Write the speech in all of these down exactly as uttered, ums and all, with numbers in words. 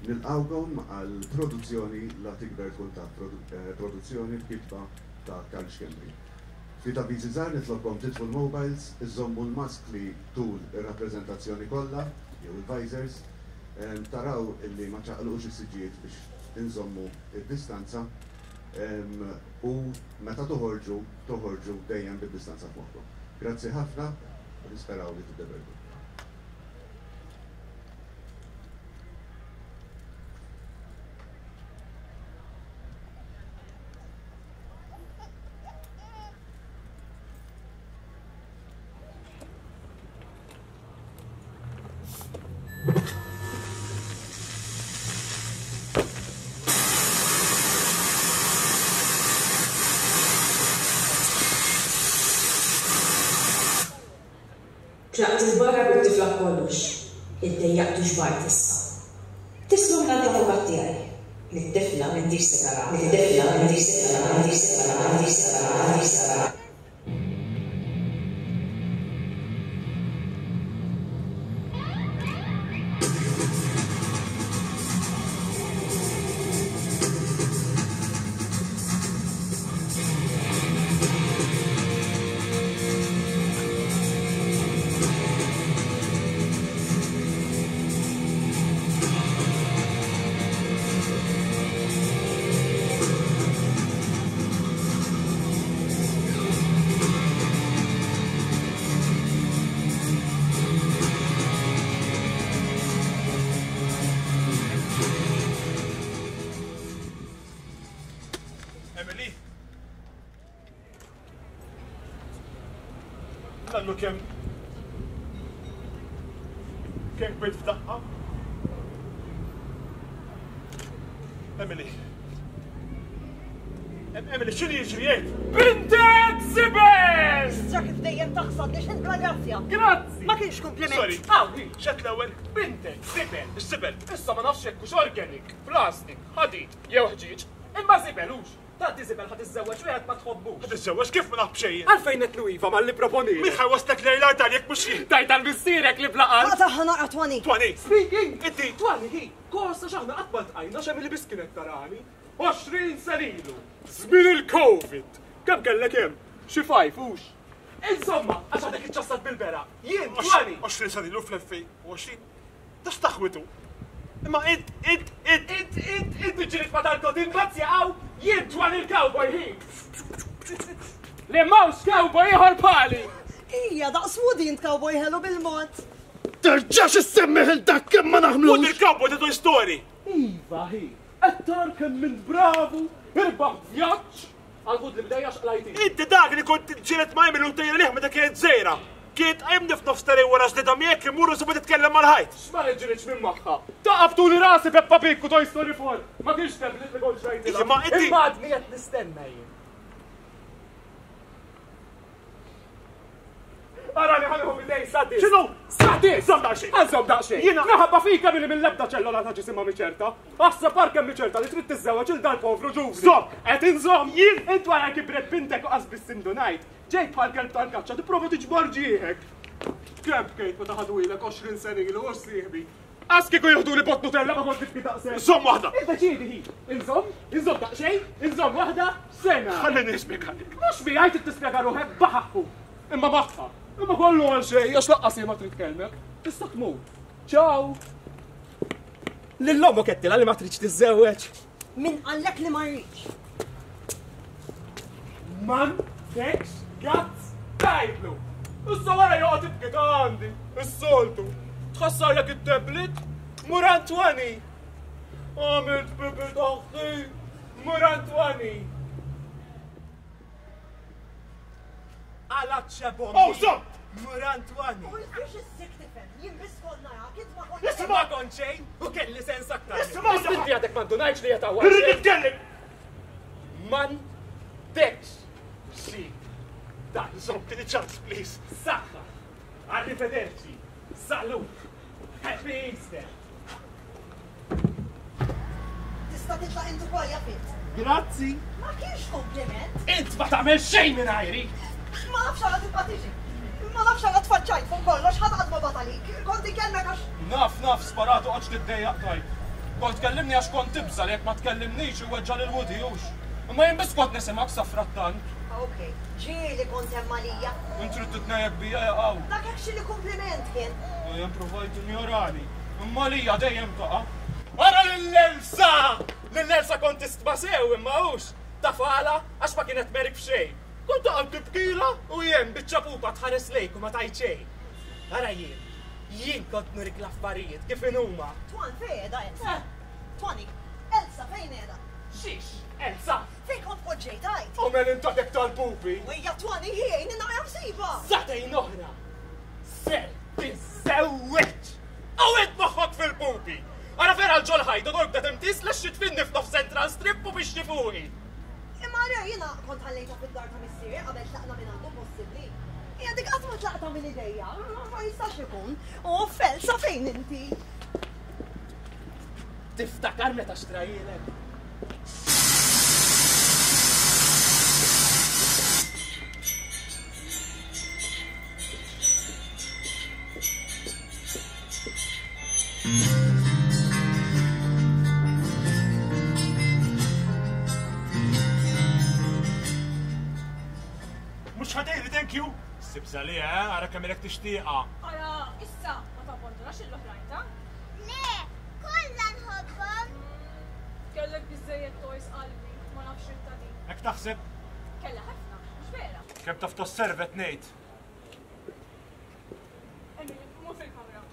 Nilqawkom għal-produzzjoni la tikber tkun ta' produzzjoni b'kitba ta' Karl Xkembri. Fi avviżi żgħar nitlobkom titfu l-mobiles, iżommu l-maskli tul ir-rappreżentazzjoni kollha, jew il-visors, taraw illi ma ċaqlux is-siġijiet biex inżommu id-distanza u meta toħorġu, toħorġu dejjem bid-distanza f'moħħkom. Grazzi ħafna u nisperaw li tiddebergu. Tlaqt il-barra bit-tifla kollox, id-dejjaqtu xbajt issa. Tisma' l-avukat tiegħi. Mid-tifla m'għandix sigara, mid-tifla m'għandix sigara, m'għandix sigara, m'għandix sigara, m'għandix sigara. Għallu kem... kem kwejt f'daqqa? Emily. Emily, xini jiġrijiet? Bintek Sibel! Ġa kif dejjem taħsad li xint grazzja. Grazzi! Ma kienx kompliment. Sorry, għawi, xet l-ewel, bintek Sibel. Sibel, issa ma nafx jekk organik, plastik, ħadid, jew ħġiġ, imma Sibel ux. Taddi Sibel ħad iżżewweġ wieħed ma tħobbux. Ħad iżżewweġ kif ma naf b'xejn? Għalfejn qed Iva malli proponi. Min ħawastek lejla dan jekk mhux jien. Tajt għall-missierek li blaqal. Ma taħħa naqra twani. Twani. Speaking, inti twani hi. Kosta x'aħna qatt ma tqajna xemm li biskinet tarani. għoxrin senilu. Żmien il-Covid. Kemm kellek hemm? Xi fajfux. Insomma, għax għadek iċċassat bil-bera. Jien twani. għoxrin senilu fl-elfejn u għoxrin. Dax taħwitu. Imma id, id, id, id, id, id biġirik ma tal-tot il-bazzja għaw, jien twan il-cowboy hi. Li mawx cowboy ieħor pali. Ija, daqsmu din cowboy ħelu bil-mod. Terġax issemmiħ il-dak kemm ma naħmlux. Ud il-cowboy ta' Toy Story. Iva hi, attar kemm minn bravu, irbaħ vjaġġ, għal-gud li bdejja xqlajti. Inti dak li kont ġiret ma jmilu tejra liħ meta kienet żejra. Kiet għajmni f'nofs tari wara ġdida miegħek imurru su titkellem mal-ħajt. X'ma ġiritx minn magħha. Taqabtu li rasi Peppa Pig u Toy Story four. Ma kienx tablet li kont xejn. Imma inti. Imma għadni qed nistenna jien. Arani ħanħu bidej sadis. X'inhu? Sadis! Żomm daqsxejn. Għażomm daqsxejn. Jiena naħabba fika milli mill-ebda ċellola ta' ġisimha miċerta. Aħseb parkemm miċerta li trid tiżżewweġ il dan povru ġuvni. Żomm, qed inżomm jien int wara kibret bintek u qasbis sindunajt. Ġejt bħal kelb tal-kaċċa tipprova tiġbor ġieħek. Kemm kejt meta ħadwilek għoxrin sena ilu għox sieħbi. Għas kieku jieħdu li bot Nutella ma kont tibki daqsek. Inżomm waħda. Iddeċiedi hi. Inżomm, inżomm daqsxejn, inżomm waħda sena. Ħalli nispjegalik. Mhux fi għajt tispjega ruħek baħħu. Imma magħha. Imma kollu għal xejn, għax laqqas ma trid tkellmek. Tista' tmut. Ċaw. Lill-ommu kettila li ma tridx tiżżewweġ. Min qallek li ma rridx. Man, tekx, gazz, tajtlu. Issa wara joqgħod tibki ta' għandi, is-soltu. Tħassarlek it-tablet? Murantwani. Għamilt bibi taħti. Murantwani. Għalaċċa bombi. Oh, stop! Murantwani. U l-għax is-sik tifhem, jien biss konna kif ma kont. Issa ma kont xejn u kelli sens aktar. Issa ma binti għadek ma ndunajx li jatawa. Irrid nitkellem. Man tekx. Si. Da, żomm tini ċans, please. Saħħa. Arrivederci. Salut. Happy Easter. Tista' titla' intu kwajja fit. Grazzi. Ma kienx kompliment. Int ma tagħmel xejn minn għajri. Ma nafx għala tibqa' tiġi. Ma nafx għala tfaċċajt fuq kollox ħadd qatt ma batalik. Konti kellek għax. Naf, naf, sparatu għax tiddejjaq tajt. Kont tkellimni għax kont tibżal jekk ma tkellimniex iweġġa' lil Woody hux. Imma jien biss kont nisimak safrattan. Okej, ġieli kont hemm għalija. Int trid titnejjeb bija jaqgħu. Dak hekk xi li kumpliment kien. Jem provajt injorani. Imma lija dejjem taqa'. Ara lill-Elsa! Lill-Elsa kont tistma' sew imma hux. Tafala għax ma kienet merik f'xejn. Kont taqgħod tibkila u jien biċċa pupa tħares lejk u ma tajt xejn. Ara jien, jien kont nurik l-affarijiet kif inhuma. Twan fejn qiegħda Elsa? Twani, Elsa fejn qiegħda? Xiex, Elsa! Fejn kont poġġejt għajt? U men intatek tal-pupi. Wejja twani jien innaqra msiba. Satejn oħra. Ser tiżewweġ. Għawet moħħok fil-pupi. Ara vera l-ġol ħajdu norbda timtis l-xit finni f'nof Central Strip u biex tifuqi. Imma għalja jiena kont ħallejta fid-dar ta' missieri qabel tlaqna minn għandu possibbli. Hija dik qatt ma tlaqta minn idejja, ma jistax ikun. U felsa fejn inti? Tiftakar meta xtrajilek. Mux ħadejli, thank you. Sibsa li, eh? Ara kamilek tixtieqa. Ara, issa, ma tabbondunax il-oħrajn, ta'? Le, kollha nħobbhom. Kellek biżejjed toys qalbi, ma nafx ta' din. Hekk taħseb? Kella ħafna, mhux vera. Kemm taf tosservet ngħid. Emily, mu fil-kamra.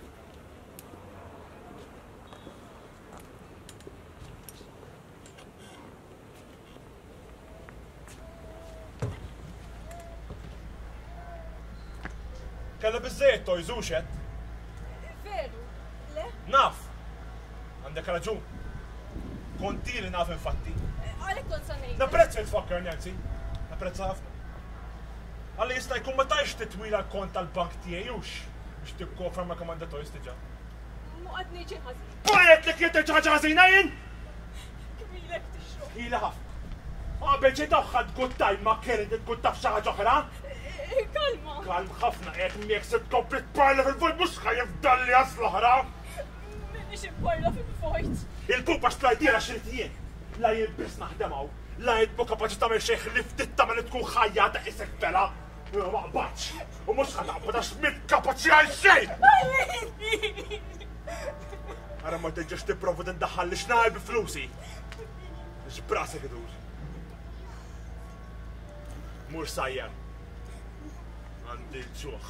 Kella biżejjed toys uxed. Veru, le? Naf. Għandek raġun. Konti li naf infatti. Għalek kont sa ngħid. Napprezza tfakkar, Nancy. Napprezza ħafna. Għalli jista' jkun ma tajx titwila l-kont tal-bank tiegħi hux biex tikkofra ma kamanda toys tiġa. Mu qed ngħid xi ħażin. Bajet li kien ħaġa ħażina jien! Kbilek tixrob. Ila ħafna. Qabel xi daħħad good time ma kien good taf xi ħaġa oħra. Kalma. Kalm ħafna qed miegħek se tkompli tparla fil-vojt mhux ħajjef dalli għas l-oħra. Minix imparla fil-vojt. Il-pupa xtlajtira xiltijien. La jien biss naħdemaw. La jien bu kapaċi tagħmel xejn li ftit tagħmel li tkun ħajja ta' isek bela. Ma qbadx. U mhux ħanaqbad għax mit kapaċi għal xejn. Ara ma teġġex tipprovu tindaħħal li xnajl bi flusi. X'brasek idur. Mur sajjer. Għandi ġuħ.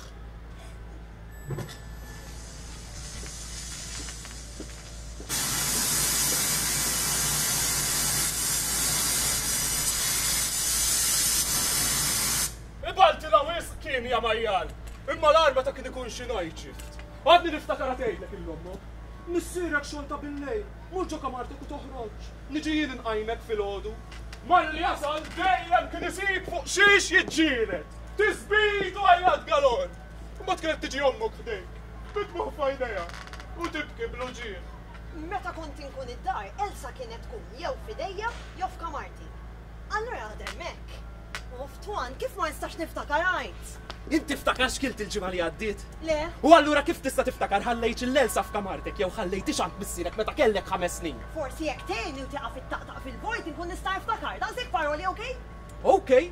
Ibalti la wisq kien ja majjal. Imma l-arma ta' kien ikun xi night shift. Għadni niftakar għatejlek il-lommu. Nissirek xolta bil-lejl. Murġo kamartek u toħroġ. Niġi jien inqajmek fil-ħodu. Malli jasal dejjem kien isib fuq xiex jiġġielet. Tisbitu għajjad galon! Ma tkret tiġi ommok ħdejk, bitmuħ fajdeja, u tibki bluġien. Meta kont inkun id-dar, Elsa kienet tkun jew f'idejja jew f'kamarti. Allura għadem hekk. U f'twan kif ma nistax niftakar għajt? Inti ftakar xkilt il-ġimgħa li għaddiet? Le? U allura kif tista' tiftakar ħallejt il-Elsa f'kamartek jew ħallejt ixant missierek meta kellek ħames snin? Forsi jekk tgħinni u tieqa' fit-taqtaq fil-vojt inkun nista' niftakar. Daqshekk paroli, okej? Okay.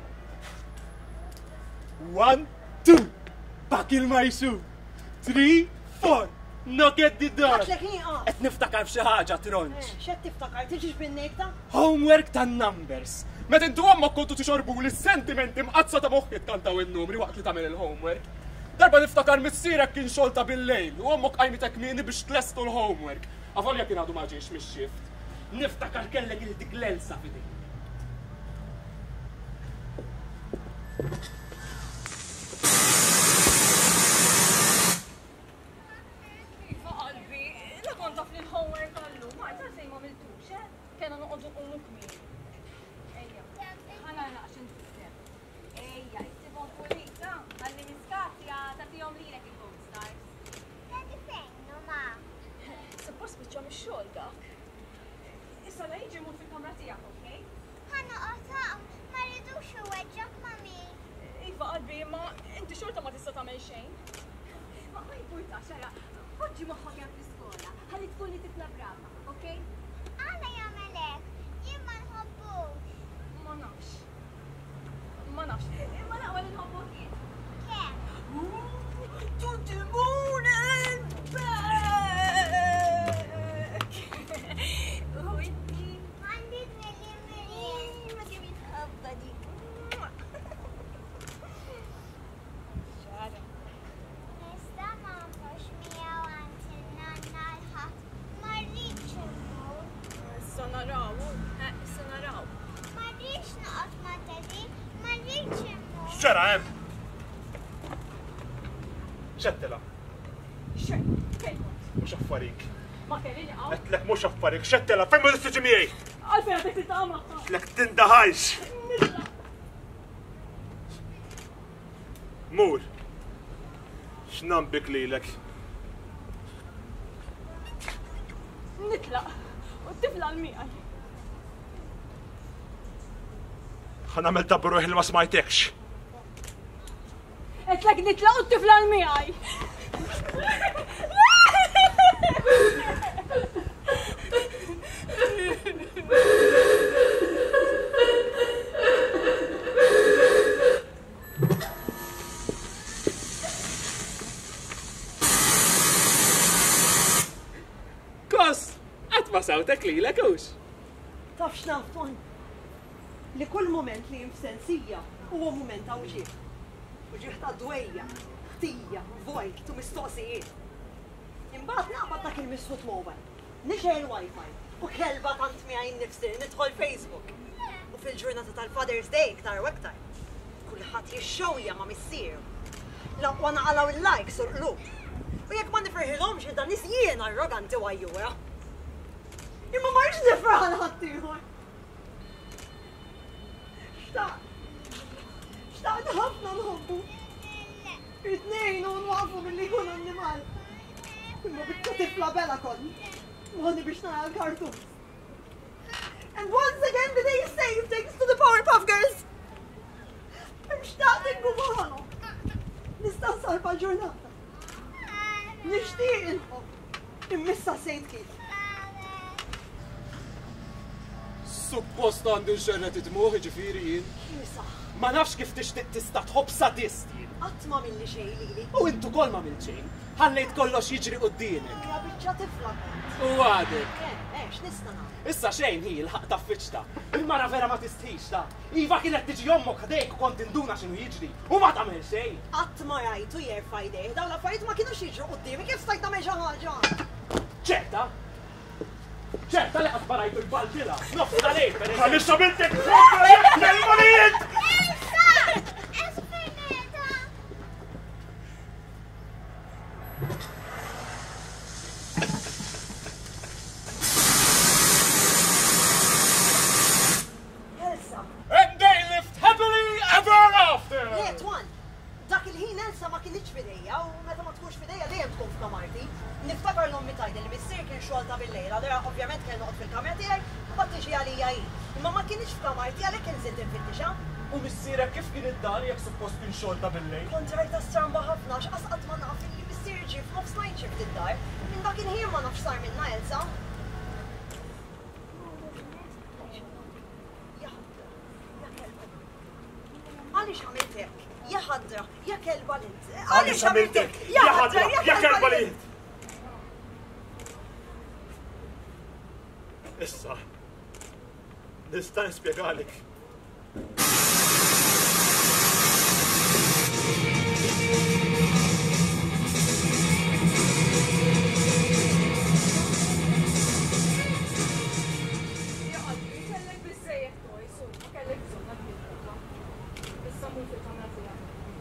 One, two, back in my shoe. Three, four, knock at the door. Għatlek nieqaf. Et niftakar f'xi ħaġa tronċ. X'qed tiftakar tiġix bin-nejta? Homework tan numbers. Meta intu għamma kontu tixorbu li s-sentimenti mqazza ta' moħħit kantaw il-numri waqt li tagħmel il-homework. Darba niftakar missierek kien xolta bil-lejl u għammok qajmitek mieni biex tlestu l-homework. Avolja kien għadu maġiex mis-shift. Niftakar kellek il-dik l-Elsa f'idejk. Iva qalbi, la kont taf li l-homework għallu, ma ta' sej ma miltux, eh? Kena noqogħdu nqullu kmieni. Ejja, ħana naqxin tifhem. Ejja, issibhom pulita, ħalli miskatja tagħtihom lilek il-gold stars. Daddy fejn, ma? Suppost biċċhom ix-xogħol dak. Issa la jiġi mut fil-kamra tiegħek, okej? Ħana qotaq, ma rridux iweġġok mami. Iva qalbi, ma inti xorta ma tista' tagħmel xejn. Ma ma jpurta xara, ħoġġi moħħok hemm fl-iskola, ħalli tkun li titla brava, okej? X'ġara hemm? X'għedtilha? Xejn, fejn kont? Mhux affarik. Ma kelli niqgħu. Qedtlek mhux affarik, x'għedtilha? Fejn ma tistiġi miegħi? Għalfejn għadek tiltaqa' magħha. Lek tindaħajx. Nitla' Mur. X'nambik lilek? Nitla' u t-tifla l-miegħi. Ħanamel ta' bruħi li ma smajtekx. Qedlek nitla' u t-tifla l-miegħi. Kos, qatt ma sawtek lilek hux. Taf x'naf Twan? Li kull moment li jinfsensija huwa moment ta' uġieħ. Uġieħ ta' dwejja, ħtija, vojt u mistoqsijiet. Imbagħad naqbad dak il-misfut mobile. Nixej il-Wi-Fi u kelba tant miegħi nnifsi nidħol Facebook. U fil-ġurnata tal-Father's Day iktar u iktar. Kulħadd jixxewja ma' missieru. Laqwa naqalaw il-likes u l-qlub. U jekk ma nifirħilhomx il dan nies jien arroganti wajjuha. Imma ma rridx nifraħ għal ħadd ieħor. Xtaq. Xtaqt ħafna nħobbu. It-tnejn u nwaqfu milli jkun annimal. Imma bitta tifla bela kont. Muħni biex nara l-kartun. And once again the day is saved thanks to the Powerpuff Girls. Xtaqt inkun maħħalhom. Nista' salva ġurnata. Nixtieq inħobb. Immissa sejt kif. Suppost għandi xerret id-dmuħ ġifieri jien. Nisa, Ma nafx kif tixtieq tista' tħobb sadist jien. qatt ma milli xejn lili. U intu kol ma mill xejn. Ħallejt kollox jiġri quddiemek. Ja biċċa tifla kont. U għadek. Eh, eh, x'nista' nagħmel? Issa xejn hi l-ħaq ta' fiċta. Il-mara vera ma tistħix ta'. Iva kienet tiġi jommok ħdejk u kont induna x'inhu jiġri. U ma tagħmel xejn. Qatt ma rajtu jerfa' jdejh, dawn l-affarijiet ma kienux jiġru qudiemi, kif stajt nagħmel xi ħaġa? ċerta? ċerta li qatt barajtu l-balġila. Nofs għalejk, per eżempju. Għalissa bintek l-monijiet! Elsa, And they lived happily ever after! le Twan, dak il-ħin Elsa ma kienx fidejja u meta ma tkunx fidejja dejjem tkun f'kamarti. Niftakar l-ommi tgħidli li missier kien xogħolta bil-lejla, dera ovvjament kien noqgħod fil-kamra tiegħi u bad tiġi għalija hi. Imma ma kienx f'kamarti għalhekk inżied infittixa. U missierek kif kien id-dar jekk suppost kien xogħol ta' bil-lejl? Kont rajta stramba ħafna x'qas qatt ma naf li missier ġie f'nofs night shift id-dar. Minn dak il-ħin ma nafx sar minnha Elsa. Għaliex għamilt hekk? Ja ħadra, ja kelba lint. Għaliex għamiltek? Ja ħadra, ja kelba lint. Issa, nista' nispjegalek. Ja qalbi, kellek biżżejjed toys u ma kellek bżonn għall-bidla. Issa mhu fil-kamra tiegħek.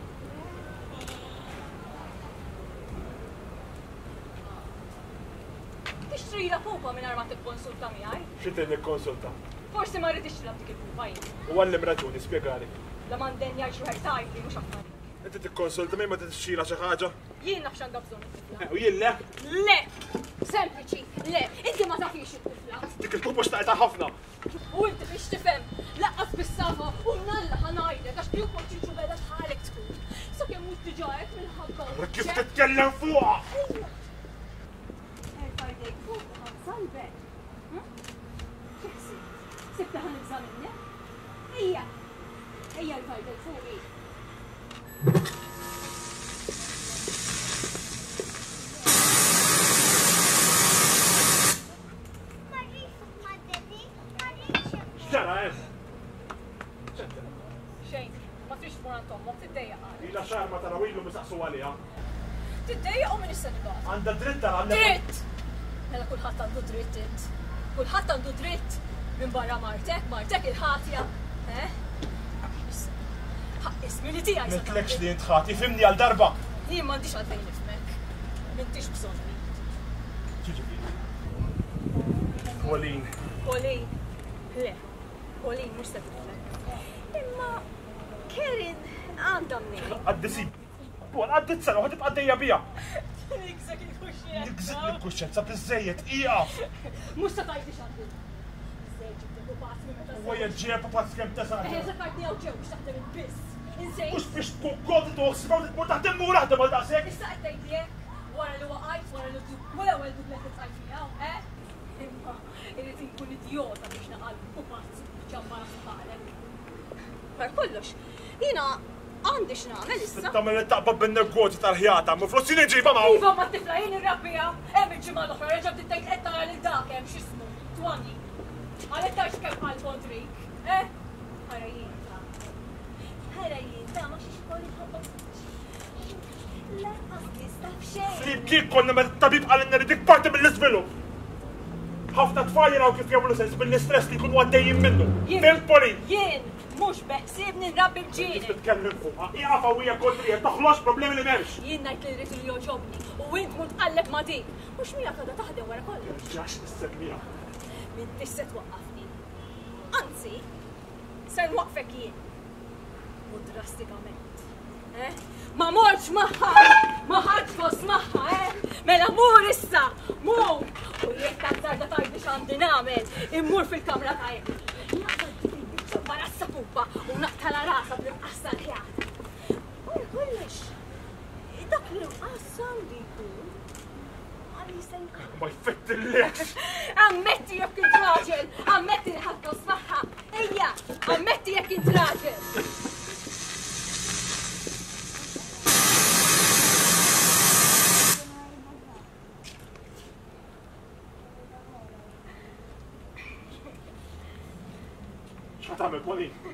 Tixtrila pupa mingħajr ma tikkonsulta miegħi. X'inti nikkonsulta? Forsi ma rridix tilab dik il-pupa jien. U għallim raġuni, spjegalek. La mandenja jxu hekk tajtli mhux affarijiet. Inti tikkonsulta minn ma tixxila xi ħaġa? Jien naf x'għandha bżonn it-tifla. U jien le, Le! Sempliċi, le! Inti ma tafix it-tifla. dik il-pupa xtaqta ħafna. U inti biex tifhem, laqqas bis-safa u nalla ħanajlek għax kieku ċiċu bella tħalek tkun. Sa kemm mhux tiġajek minħabba. Kif titkellem fuqha? Erfa' jdejk fuq u ħansalbek. X'ħsib? Sibta ħanegżaminni? Ejja! Ejja l-fajdek fuqi. X'ġara hemm? Xejn, ma trix tmur għand ommok, tiddejjaq għal. Ila xarma tarawilu misaqsu għaliha. Tiddejjaq u min issa nibgħat. Għandha dritt tara għandha. Dritt! Mela kulħadd għandu dritt int. Kulħadd għandu dritt minn barra martek, martek il-ħatja. Eh? Issa. Ismi li tiegħi. Nitlekx li intħat, jifimni għal darba. Jien m'għandix għalfejn nifmek. M'intix bżonn. Ġiġifieri. Pauline. Pauline. Le. Pauline mhux se tifhem. Imma Karen għandha mnejn. Għaddisi. Paul, għaddit sena, għadib għaddejja bija. Nikżek il-kuxjenza. Nikżek il-kuxjenza bizzejiet, ija. Mhux se tgħidix għandu. Biżejjed ġibti pupazzi meta. U jġġie pupazzi kemm tesar. Eħe zakartni għaw ġew biex taħdem il-biss. Mux biex tkun kodi toħsib għu tmur taħdem mur għahdem għal daqsek. Issa qed tgħidlek wara li waqajt wara li l-ewwel dublet li tqajt miegħu, eh? Imma irid inkun idjota biex naqal pupazzi ġammara f'ħalek. Per kollox, jiena għandi x'nagħmel issa. Tagħmel li taqbad bin-negozju tal-ħjata, ma flossi li ġiba ma' Iva ma tifla jien irrabbija, hemm il-ġimgħa l-oħra reġa' tgħid qed tara lil dak hemm x'ismu, twani. Għalhekk tarx kemm bħal Podrik, eh? Ħara jien ta' ħara jien ta' ma xi xogħol iħobbok. Laqqas nistaf xejn. Filip kif konna meta tabib għalinna li dik parti mill-iżvilupp. Ħafna tfal jaraw kif jagħmlu sens bil-istress li jkunu għaddejjin minnu. Fil Pauline. Jien mhux beqsibni nrabbi bġieni. Titkellem fuqha, qiegħa hija kontrija, toħloġ problemi li m'hemmx. Jien ngħid li rrid li joġobni u int mut tqalleb ma' dik. Mhux mija għadha taħdem wara kollox. Ġax issemmija. M'intix se twaqqafni. Anzi, se nwaqfek jien. U drastikament. Eh? Ma morx magħha, ma ħadfos magħha, eh? Mela mur issa, mur! U jekk tazzarda tajt biex għandi nagħmel, immur fil-kamra tajja. Barassa pupa u naqtala rasa bl-imqassa l-ħjata. U kollox, dak li mqassam li jkun, għalli sen. Ma jfettilekx. Ammetti jekk int raġel, ammetti li ħaddu smaħħa. Ejja, ammetti jekk int raġel. X'ħatamel Pauline?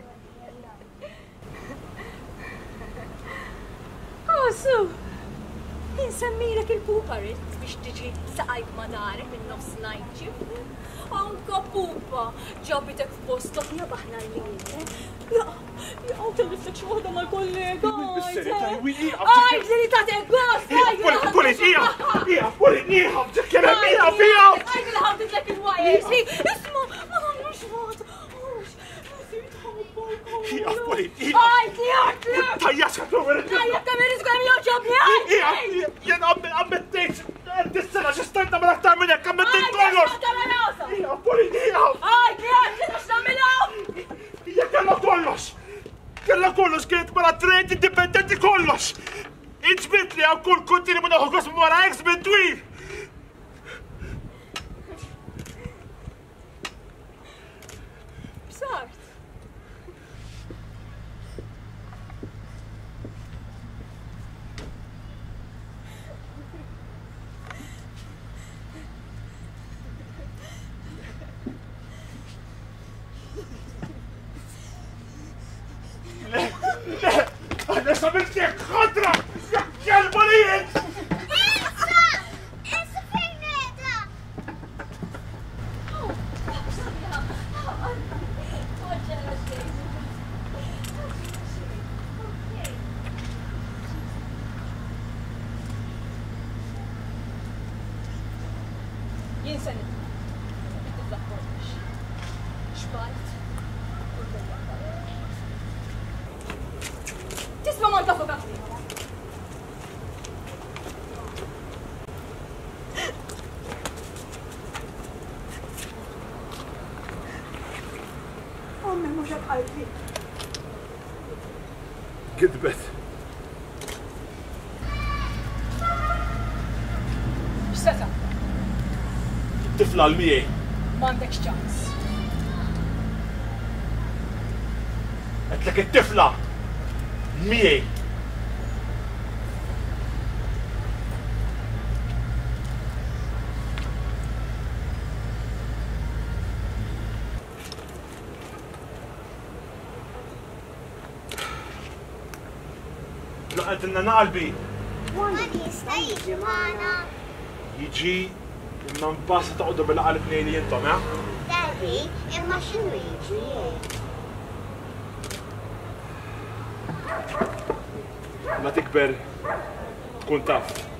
Oh, su, insemmilek il-puparit biex tiġi saqajt ma darek minn nofs najġi. Anka pupa, ġabitek f'postok jabaħna l-lin. Jaqaw telliftek xi waħda mal-kollega. Għajd li tatek gost, għajd li Pauline, ija, ija, Pauline, ija, ġekkjera ija, fija! Għajd li ħawditlek il-wajers. Isma, ma għamlux vot. Ija, Pauline, ija! Għajd li għajd li! Tajjax għatlu għu Tajjab ta' merit għam joġobni, għajd! Ija, jen għammettejt, dis-sena ġestajta ma l-aktar minnek, għammettejt kollox! Ija, Pauline, ija! Għajd li għajd li tax namilaw! Ija, kella kollox! Kella kollox, kienet mara trejt indipendenti kollox! Iġbit li għaw kull kontini minn uħu għosmu mara ex minn twil! B'sart! Nesa miltek ħadra! Jak kelba li jent! Elsa! Elsa fejn edha? Jien se nitla kollox. Xbalt. Tisma' ma ntafokatni. Ommi mhux hekk qalbi. Gidbet. X'seta? Tifla l-miej. M'għandekx ċans. Għetlek it-tifla. Miej. Laqet inna naqalbi. Ma jista' jiġi magħna. Jiġi imma mbassa taqgħodu bil-qalb nejli jintom, ja? Daddy, imma x'inhu jiġri? Ma tikber tkun taf.